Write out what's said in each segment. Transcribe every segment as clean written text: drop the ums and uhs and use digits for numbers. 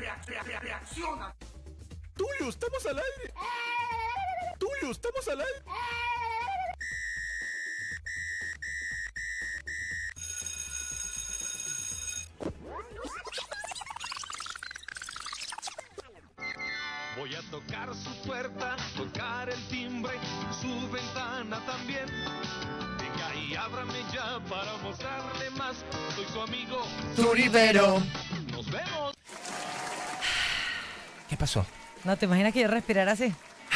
Reacciona. Tulio, estamos al aire. Tulio, estamos al aire. Voy a tocar su puerta, tocar el timbre, su ventana también. Venga y ábrame ya para mostrarle más. Soy su amigo Turibero. Nos vemos. ¿Qué pasó? No, ¿te imaginas que yo respirara así?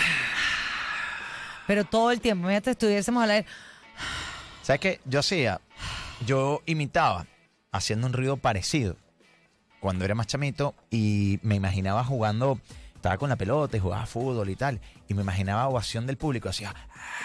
Pero todo el tiempo, imagínate, estuviésemos al aire. ¿Sabes qué? Yo imitaba haciendo un ruido parecido cuando era más chamito y me imaginaba jugando, estaba con la pelota y jugaba fútbol y tal, y me imaginaba ovación del público, hacía...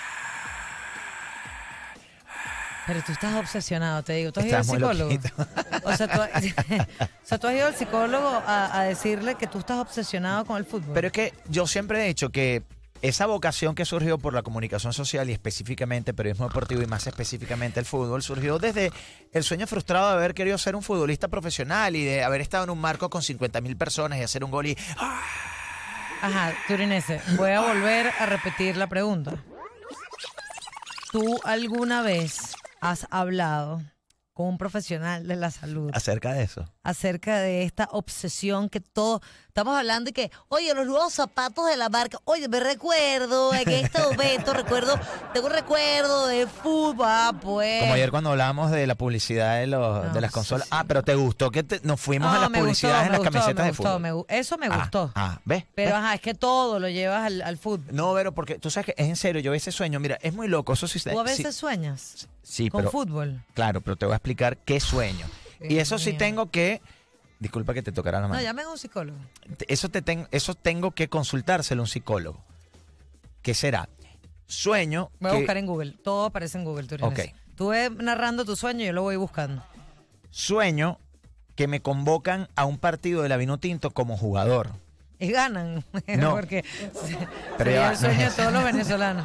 Pero tú estás obsesionado, te digo. ¿Tú has ido al Estás muy psicólogo? loquito. O sea, tú has ido al psicólogo a decirle que tú estás obsesionado con el fútbol. Pero es que yo siempre he dicho que esa vocación que surgió por la comunicación social y específicamente periodismo deportivo y más específicamente el fútbol, surgió desde el sueño frustrado de haber querido ser un futbolista profesional y de haber estado en un marco con 50.000 personas y hacer un gol y... Ajá, Turinese, voy a volver a repetir la pregunta. ¿Tú alguna vez has hablado con un profesional de la salud Acerca de eso. acerca de esta obsesión que todo... Estamos hablando y que, oye, los nuevos zapatos de la marca, oye, me recuerdo en este momento, tengo un recuerdo de fútbol, pues... Como ayer cuando hablábamos de la publicidad de de las consolas. sí. Ah, pero ¿te gustó que nos fuimos a las publicidades en las camisetas de fútbol? Eso me gustó. ¿Ves? Pero ¿Ves? ajá, es que todo lo llevas al fútbol. No, Vero, porque tú sabes que es en serio, yo ese sueño, mira, es muy loco, eso sí. ¿Tú a veces sueñas sí, con pero, fútbol? claro, pero te voy a explicar qué sueño. Y Dios eso sí mío. tengo que... Disculpa que te tocara la mano. No, llamen a un psicólogo. Eso tengo que consultárselo a un psicólogo. ¿Qué será? Sueño Voy a que... buscar en Google. Todo aparece en Google, Turinese. Ok. Tú ves narrando tu sueño y yo lo voy buscando. Sueño que me convocan a un partido de la Vinotinto como jugador. Y ganan. No. Porque Pero sería ya va, el sueño no de es todos los venezolanos.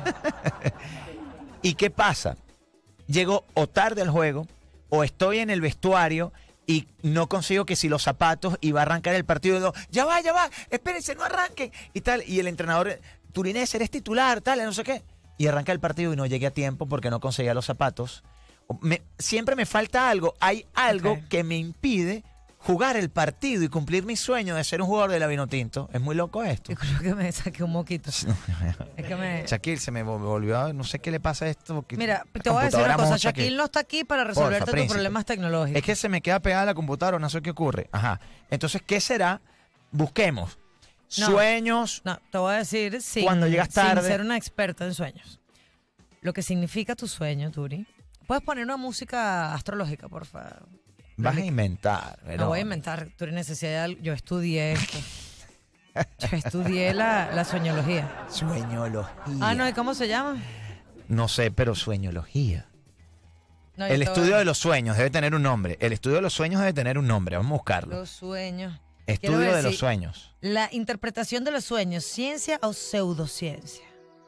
¿Y qué pasa? Llego o tarde al juego o estoy en el vestuario y no consigo que si los zapatos y va a arrancar el partido y digo, ya va, espérense, no arranquen y tal. Y el entrenador, Turinese, eres titular, tal, no sé qué. Y arranca el partido y no llegué a tiempo porque no conseguía los zapatos. Siempre me falta algo. Hay algo que me impide jugar el partido y cumplir mi sueño de ser un jugador de la Vinotinto. Es muy loco esto. Yo creo que me saqué un moquito. Es que me... Shaquille se me volvió a... No sé qué le pasa a esto. Porque Mira, la te voy a decir una computadora cosa. moncha Shaquille no está aquí para resolverte tus príncipe. problemas tecnológicos. Es que se me queda pegada la computadora, no sé qué ocurre. Ajá. Entonces, ¿qué será? Busquemos. No. Sueños. No, te voy a decir Cuando llegas tarde. sin ser una experta en sueños. Lo que significa tu sueño, Turi. Puedes poner una música astrológica, por favor. Vas a inventar. No voy a inventar, Turi, necesidad. Yo estudié esto. Yo estudié la sueñología. Sueñología. Ah, no, ¿y cómo se llama? No sé, pero sueñología. No, El yo estudio de los sueños debe tener un nombre. El estudio de los sueños debe tener un nombre. Vamos a buscarlo. Los sueños. Estudio Quiero de decir, los sueños. La interpretación de los sueños, ¿ciencia o pseudociencia?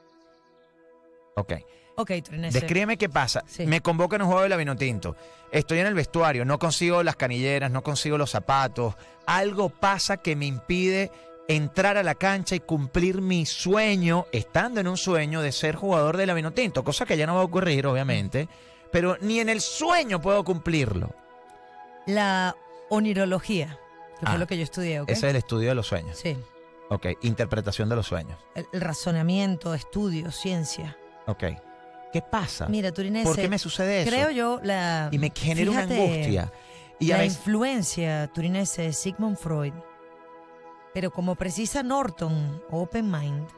Ok. Ok, Trinese. Descríbeme qué pasa. Sí. Me convocan a un juego de la Vinotinto. Estoy en el vestuario, no consigo las canilleras, no consigo los zapatos. Algo pasa que me impide entrar a la cancha y cumplir mi sueño, estando en un sueño de ser jugador de la Vinotinto, cosa que ya no va a ocurrir, obviamente, pero ni en el sueño puedo cumplirlo. La onirología, que fue lo que yo estudié, ¿ok? Ese es el estudio de los sueños. Sí. Ok, interpretación de los sueños. El razonamiento, estudio, ciencia. Ok. ¿Qué pasa? Mira, Turinese. ¿Por qué me sucede eso? Creo yo la... Y me genera una fíjate, angustia. Y a la veces... influencia, Turinese, de Sigmund Freud. Pero como precisa Norton, Open Mind,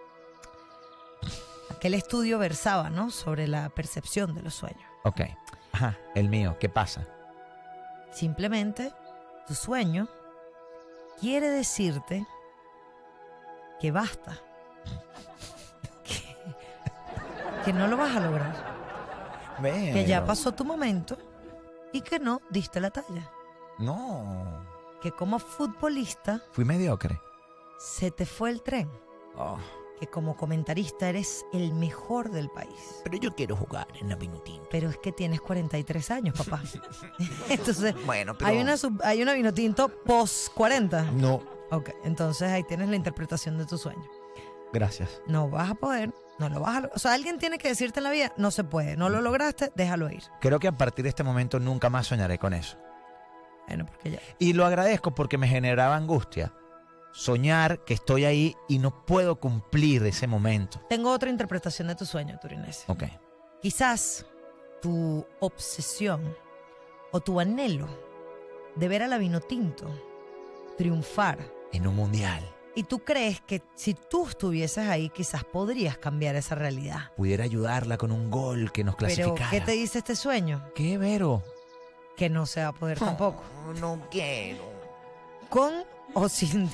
aquel estudio versaba, ¿no?, sobre la percepción de los sueños. Ok. Ajá, el mío. ¿Qué pasa? Simplemente, tu sueño quiere decirte que basta. Que no lo vas a lograr. Que ya pasó tu momento y que no diste la talla. No. Que como futbolista Fui mediocre. se te fue el tren. Oh. que como comentarista eres el mejor del país. Pero yo quiero jugar en la Vinotinto. Pero es que tienes 43 años, papá. Entonces, Bueno, pero... hay una Vinotinto post 40. No, Ok, entonces ahí tienes la interpretación de tu sueño. gracias. No vas a poder, no lo vas a... O sea, alguien tiene que decirte en la vida, no se puede, no lo lograste, déjalo ir. Creo que a partir de este momento nunca más soñaré con eso. Bueno, porque ya... Y lo agradezco porque me generaba angustia. Soñar que estoy ahí y no puedo cumplir ese momento. Tengo otra interpretación de tu sueño, Turinese. Ok. Quizás tu obsesión o tu anhelo de ver a la Vinotinto triunfar, En un mundial. y tú crees que si tú estuvieses ahí quizás podrías cambiar esa realidad. Pudiera ayudarla con un gol que nos Pero, clasificara. ¿qué te dice este sueño? ¿Qué, Vero? Que no se va a poder tampoco. No quiero. Con o sin.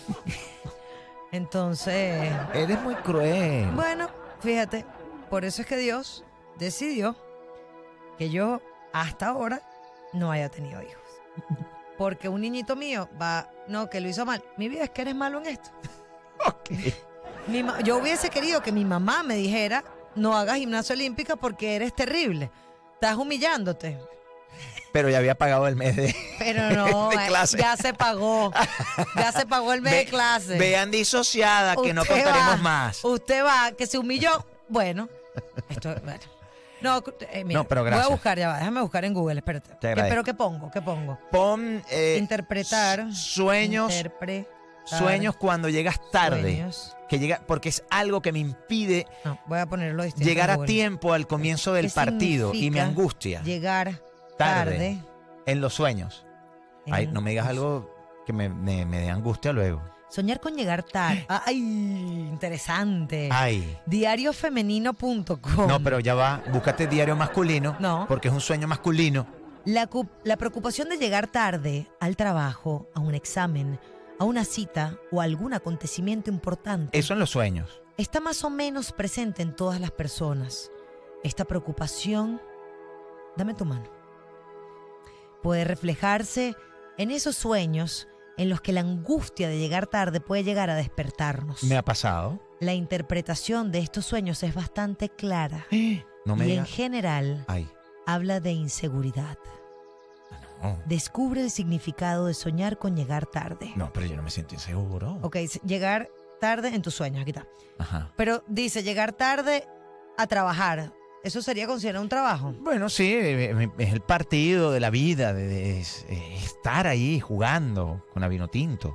Entonces, Eres muy cruel. bueno, fíjate, por eso es que Dios decidió que yo hasta ahora no haya tenido hijos. Porque un niñito mío no, que lo hizo mal. Mi vida es que eres malo en esto. Ok. Yo hubiese querido que mi mamá me dijera, no hagas gimnasia olímpica porque eres terrible. Estás humillándote. Pero ya había pagado el mes de... Pero no, de clase. ya se pagó. Ya se pagó el mes de clase. Vean disociada que no Usted contaremos va, más. Usted va, que se humilló. Bueno, bueno. No, mira, No, pero gracias. voy a buscar, ya va, déjame buscar en Google, espérate. Te agradezco. ¿Pero qué pongo? ¿Qué pongo? Pon Interpretar. sueños Interpretar cuando llegas tarde. sueños. Que llega, porque es algo que me impide No, voy a ponerlo distinto. llegar en a Google. tiempo al comienzo del ¿Qué partido y me significa angustia Llegar tarde. en los sueños. Ay, no me digas algo que me dé angustia luego. Soñar con llegar tarde. Ay, interesante. Ay. Diariofemenino.com. No, pero ya va, búscate diario masculino. No. Porque es un sueño masculino. La preocupación de llegar tarde al trabajo, a un examen, a una cita o a algún acontecimiento importante Eso en los sueños. está más o menos presente en todas las personas. Esta preocupación, dame tu mano, puede reflejarse en esos sueños en los que la angustia de llegar tarde puede llegar a despertarnos. Me ha pasado. La interpretación de estos sueños es bastante clara No me y en digas. general Ay. habla de inseguridad. No. Descubre el significado de soñar con llegar tarde. No, pero yo no me siento inseguro. Ok, llegar tarde en tus sueños, aquí está. Ajá. Pero dice llegar tarde a trabajar. ¿Eso sería considerado un trabajo? Bueno, sí, es el partido de la vida, de estar ahí jugando con la Vinotinto.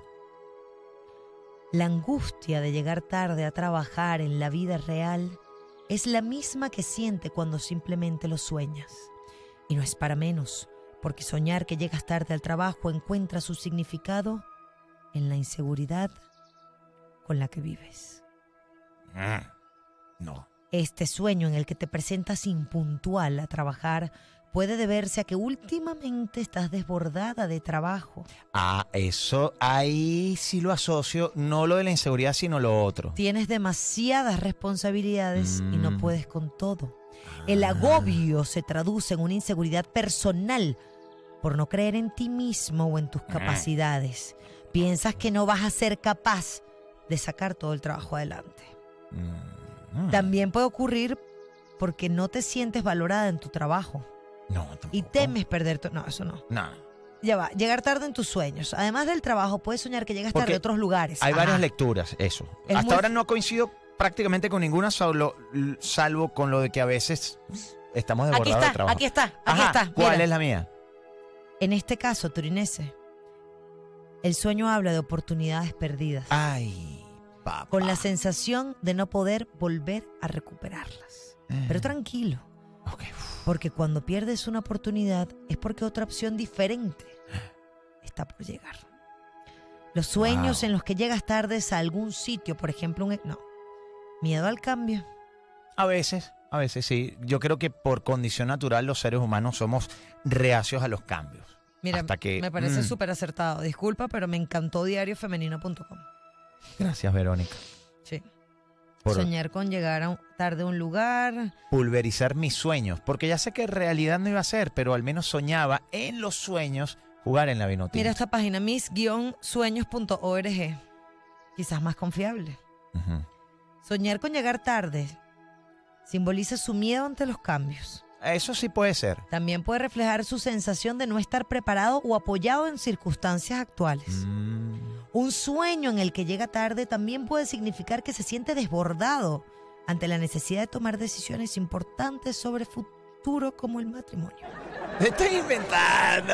La angustia de llegar tarde a trabajar en la vida real es la misma que siente cuando simplemente lo sueñas. Y no es para menos, porque soñar que llegas tarde al trabajo encuentra su significado en la inseguridad con la que vives. No. Este sueño en el que te presentas impuntual a trabajar puede deberse a que últimamente estás desbordada de trabajo. Ah, eso ahí sí lo asocio, no lo de la inseguridad, sino lo otro. Tienes demasiadas responsabilidades y no Mm. puedes con todo. El agobio se traduce en una inseguridad personal por no creer en ti mismo o en tus capacidades. Piensas que no vas a ser capaz de sacar todo el trabajo adelante. También puede ocurrir porque no te sientes valorada en tu trabajo No, tampoco. y temes perder tu... No, eso no. No. Ya va, llegar tarde en tus sueños. Además del trabajo, puedes soñar que llegas Porque tarde a otros lugares. Hay Ajá. varias lecturas, eso. Es Hasta muy- ahora no coincido prácticamente con ninguna, salvo con lo de que a veces estamos Aquí desbordados de está, trabajo. aquí está, aquí Ajá, está. ¿cuál Mira. es la mía? En este caso, Turinese, el sueño habla de oportunidades perdidas, Ay, papá. con la sensación de no poder volver a recuperarlas. Pero tranquilo, Ok. porque cuando pierdes una oportunidad es porque otra opción diferente está por llegar. Los sueños Wow. en los que llegas tarde a algún sitio, por ejemplo, no. Miedo al cambio. A veces sí. Yo creo que por condición natural los seres humanos somos reacios a los cambios. Mira, Hasta que, me parece súper acertado. Disculpa, pero me encantó diariofemenino.com. Gracias, Verónica. Sí. Por Soñar con llegar tarde a un lugar. pulverizar mis sueños. Porque ya sé que en realidad no iba a ser, pero al menos soñaba en los sueños jugar en la Vinotinto. Mira esta página, mis-sueños.org. Quizás más confiable. Ujú. Soñar con llegar tarde simboliza su miedo ante los cambios. Eso sí puede ser. También puede reflejar su sensación de no estar preparado o apoyado en circunstancias actuales. Un sueño en el que llega tarde también puede significar que se siente desbordado ante la necesidad de tomar decisiones importantes sobre futuro como el matrimonio. ¡Me estoy inventando!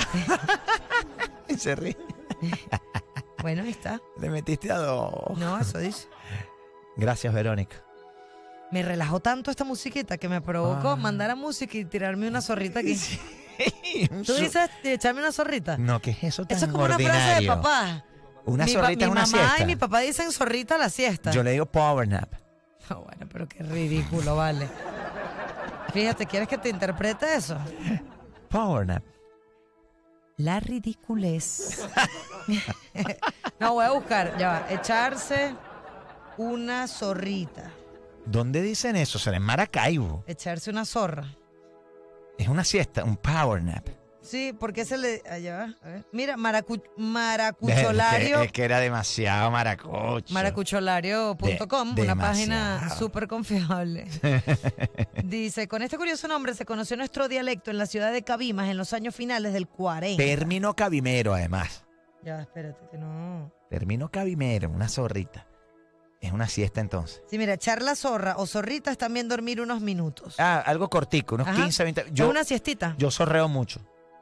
Y se ríe. Bueno, ahí está. Le metiste a 2. No, eso dice. Gracias, Verónica. Me relajó tanto esta musiquita que me provocó mandar a música y tirarme una zorrita aquí. Sí. ¿Tú dices echarme una zorrita? No, ¿qué es eso tan Eso es como una ordinario? frase de papá. Una zorrita es una Mi mamá siesta. y mi papá dicen zorrita a la siesta. Yo le digo power nap. Oh, bueno, pero qué ridículo, vale. Fíjate, ¿quieres que te interprete eso? Power nap. La ridiculez. No, voy a buscar, ya va. Echarse una zorrita. ¿Dónde dicen eso? Será en Maracaibo. Echarse una zorra. Es una siesta, un power nap. Sí, porque se le... Allá va, a ver. Mira, maracucholario. Es que era demasiado maracucho. Maracucholario.com, una página demasiado. súper confiable. Dice, con este curioso nombre se conoció nuestro dialecto en la ciudad de Cabimas en los años finales del 40. Término cabimero, además. Ya, espérate, que no... Término cabimero, una zorrita. Es una siesta entonces. Sí, mira, echar la zorra o zorrita es también dormir unos minutos. Ah, algo cortico, unos Ajá. 15, 20. Es una siestita. Yo zorreo mucho.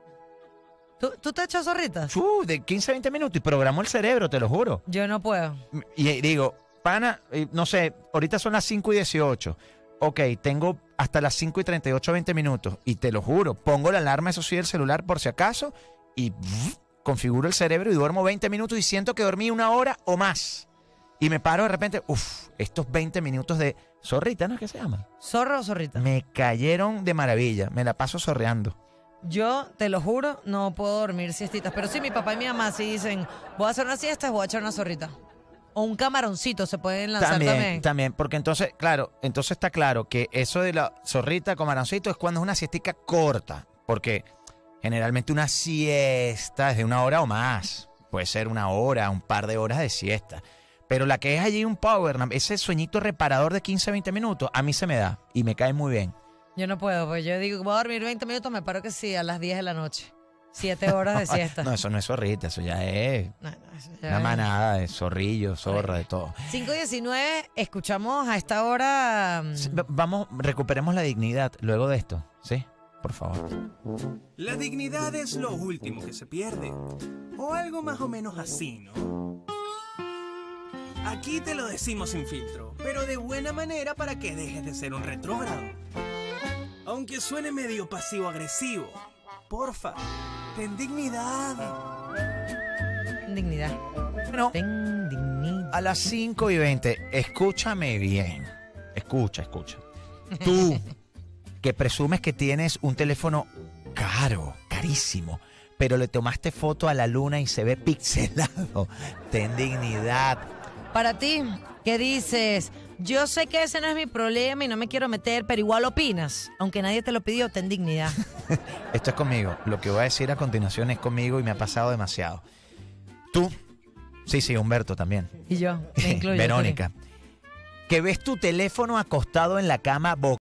¿Tú te echas zorritas? De 15 a 20 minutos y programo el cerebro, te lo juro. Yo no puedo. Y digo, pana, no sé, ahorita son las 5:18. Ok, tengo hasta las 5:38, 20 minutos. Y te lo juro, pongo la alarma, eso sí, del celular por si acaso, y configuro el cerebro y duermo 20 minutos y siento que dormí 1 hora o más. Y me paro de repente, estos 20 minutos de zorrita, ¿no es que se llama? ¿Zorra o zorrita? Me cayeron de maravilla, me la paso zorreando. Yo, te lo juro, no puedo dormir siestitas. Pero sí, mi papá y mi mamá sí dicen, voy a hacer una siesta, voy a echar una zorrita. O un camaroncito se pueden lanzar también. También, porque entonces, claro, entonces está claro que eso de la zorrita, camaroncito, es cuando es una siestica corta. Porque generalmente una siesta es de 1 hora o más. Puede ser 1 hora, un par de horas de siesta. Pero la que es allí un power nap, ese sueñito reparador de 15, 20 minutos, a mí se me da y me cae muy bien. Yo no puedo, pues yo digo, voy a dormir 20 minutos, me paro que sí, a las 10 de la noche. 7 horas de siesta. No, eso no es zorrita, eso ya es Eso ya una es- manada de zorrillo, zorra, de todo. 5:19, escuchamos a esta hora... Sí, vamos, recuperemos la dignidad luego de esto, ¿sí? Por favor. La dignidad es lo último que se pierde. O algo más o menos así, ¿no? Aquí te lo decimos sin filtro, pero de buena manera para que dejes de ser un retrógrado. Aunque suene medio pasivo-agresivo, porfa, ten dignidad. Dignidad. Bueno, Ten dignidad. a las 5:20, escúchame bien. Escucha. Tú, que presumes que tienes un teléfono caro, carísimo, pero le tomaste foto a la luna y se ve pixelado. Ten dignidad. Para ti, ¿qué dices? Yo sé que ese no es mi problema y no me quiero meter, pero igual opinas. Aunque nadie te lo pidió, ten dignidad. Esto es conmigo. Lo que voy a decir a continuación es conmigo y me ha pasado demasiado. Tú, sí, Humberto también. Y yo, me incluyo. Verónica, que ves tu teléfono acostado en la cama boca